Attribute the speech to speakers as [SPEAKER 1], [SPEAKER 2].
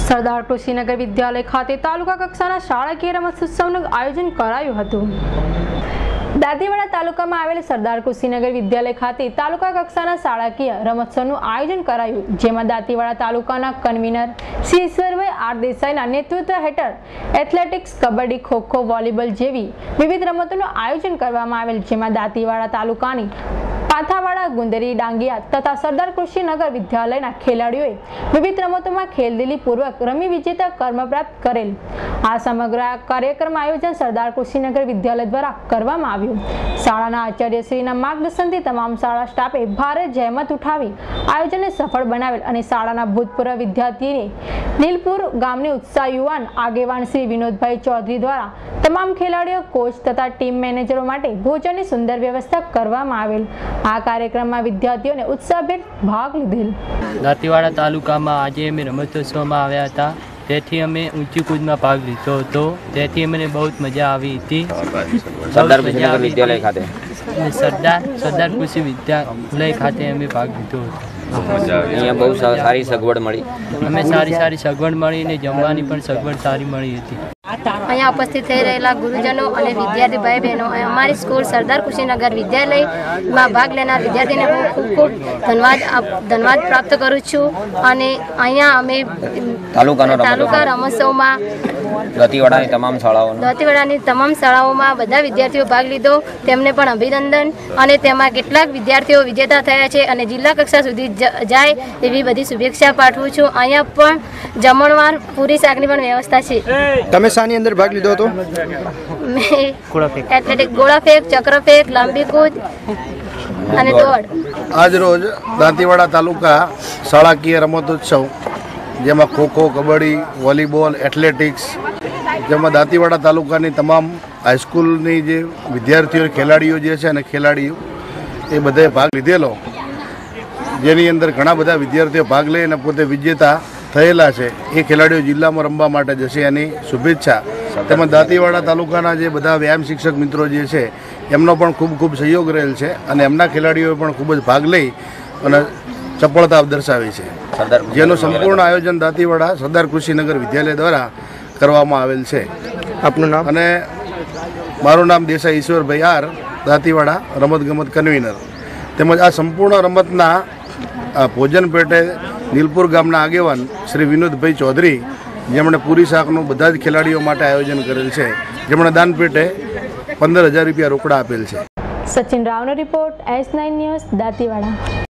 [SPEAKER 1] સરદાર કૃષિનગર વિદ્યાલય ખાતે તાલુકા કક્ષાના શાળાકીય રમતોત્સવનું આયોજન કરાયું હતું। દાંતીવાડા તાલુકામાં આવેલ સરદાર કૃષિનગર વિદ્યાલય ખાતે તાલુકા કક્ષાના શાળાકીય રમતોત્સવનું આયોજન કરાયું, જેમાં દાંતીવાડા તાલુકાના કન્વીનર શ્રી ઈશ્વરભાઈ આર દેસાઈના નેતૃત્વ હેઠળ એથ્લેટિક્સ, કબડ્ડી, ખોખો, વોલીબોલ જેવી વિવિધ રમતોનું આયોજન કરવામાં આવેલ, જેમાં દાંતીવાડા તાલુકાની પાથાવાડા, ગુંદરી, ડાંગિયા તથા સરદાર કૃષિનગર વિદ્યાલયના ખેલાડીઓએ વિવિધ રમતોમાં ખેલદિલીપૂર્વક રમી વિજેતા કર્મ પ્રાપ્ત કરેલ। આ સમગ્ર કાર્યક્રમ આયોજન સરદાર કૃષિનગર વિદ્યાલય દ્વારા કરવામાં આવ્યું। શાળાના આચાર્યશ્રીના માર્ગદર્શનથી તમામ શાળા સ્ટાફે ભારે જહેમત ઉઠાવી આયોજનને સફળ બનાવેલ અને શાળાના ભૂતપૂર્વ વિદ્યાર્થીને નીલપુર ગામની ઉત્સાહ યુવાન આગેવાન શ્રી વિનોદભાઈ ચૌધરી દ્વારા તમામ ખેલાડીઓ, કોચ તથા ટીમ મેનેજરો માટે ભોજનની સુંદર વ્યવસ્થા કરવામાં આવેલ। આ કાર્યક્રમમાં વિદ્યાર્થીઓને ઉત્સાહભેર ભાગ લીધેલ।
[SPEAKER 2] દાંતીવાડા તાલુકામાં આજે અમે રમતોત્સવમાં આવ્યા હતા, તેથી અમે ઊંચી કૂદમાં ભાગ લીધો હતો, તેથી અમને બહુ મજા આવી હતી।
[SPEAKER 3] સરદાર કૃષિનગર વિદ્યાલય ખાતે
[SPEAKER 2] સરદાર કૃષિ વિદ્યાલય ખાતે અમે ભાગ લીધો હતો।
[SPEAKER 3] અહીંયા બહુ સારી સગવડ મળી,
[SPEAKER 2] અમે સારી સગવડ મળી અને જમવાની પણ સગવડ સારી મળી હતી।
[SPEAKER 4] અહીંયા ઉપસ્થિત થઈ રહેલા ગુરુજનો અને વિદ્યાર્થી ભાઈ બહેનો, અમારી સ્કૂલ સરદાર કૃષિનગર વિદ્યાલયમાં ભાગ લેનાર વિદ્યાર્થીને હું ખૂબ ધન્યવાદ પ્રાપ્ત કરું છું। અને અહીંયા અમે તાલુકા રમતોત્સવમાં દાંતીવાડાની તમામ શાળાઓમાં બધા વિદ્યાર્થીઓ ભાગ લીધો, તેમને પણ અભિનંદન। અને તેમાં કેટલાક વિદ્યાર્થીઓ વિજેતા થયા છે અને જિલ્લા કક્ષા સુધી જાય એવી બધી શુભેચ્છા પાઠવું છું। અહીંયા પણ જમણવાર, પૂરી શાકની પણ વ્યવસ્થા છે।
[SPEAKER 5] તમે શાની અંદર ભાગ લીધો હતો?
[SPEAKER 4] એથ્લેટિક, ગોળાફેંક, ચક્રફેંક, લાંબી કૂદ અને દોડ।
[SPEAKER 5] આજ રોજ દાંતીવાડા તાલુકા શાળાકીય રમતોત્સવ, જેમાં ખોખો, કબડ્ડી, વોલીબોલ, એથ્લેટિક્સ, જેમાં દાંતીવાડા તાલુકાની તમામ હાઈસ્કૂલની જે વિદ્યાર્થીઓ, ખેલાડીઓ જે છે અને ખેલાડીઓ એ બધાએ ભાગ લીધેલો, જેની અંદર ઘણા બધા વિદ્યાર્થીઓ ભાગ લઈ અને પોતે વિજેતા થયેલા છે। એ ખેલાડીઓ જિલ્લામાં રમવા માટે જશે એની શુભેચ્છા। તેમજ દાંતીવાડા તાલુકાના જે બધા વ્યાયામ શિક્ષક મિત્રો જે છે એમનો પણ ખૂબ સહયોગ રહેલ છે અને એમના ખેલાડીઓએ પણ ખૂબ જ ભાગ લઈ અને સફળતા દર્શાવી છે, જેનું સંપૂર્ણ આયોજન દાંતીવાડા સરદાર કૃષિનગર વિદ્યાલય દ્વારા કરવામાં આવેલ છે।
[SPEAKER 6] આપનું નામ?
[SPEAKER 5] અને મારું નામ દેસાઈ ઈશ્વરભાઈ આર, દાંતીવાડા રમતગમત કન્વીનર। તેમજ આ સંપૂર્ણ રમતના ભોજન પેટે નીલપુર ગામના આગેવાન શ્રી વિનોદભાઈ ચૌધરી, જેમણે પૂરી શાકનું બધા જ ખેલાડીઓ માટે આયોજન કરેલ છે, જેમણે દાન પેટે 15,000 રૂપિયા રોકડા આપેલ છે।
[SPEAKER 1] સચિન રાવનો રિપોર્ટ, S9 ન્યૂઝ, દાંતીવાડા।